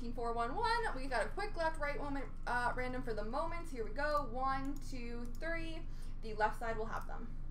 15411. We got a quick left right moment random for the moments. Here we go. 1, 2, 3. The left side will have them.